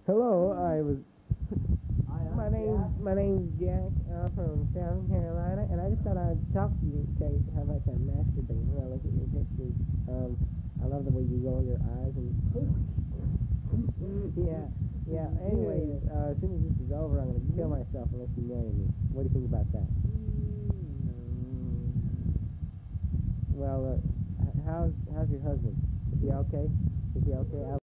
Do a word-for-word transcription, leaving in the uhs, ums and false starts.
Hello, I was. Hi, I'm My name's Jack. my name's Jack. I'm from South Carolina, and I just thought I'd talk to you in case how much I masturbate when I look at your pictures. Um, I love the way you roll your eyes and. yeah, yeah. Anyways, uh, as soon as this is over, I'm gonna kill myself unless you marry me. What do you think about that? Well, uh, h- how's how's your husband? Is he okay? Is he okay? I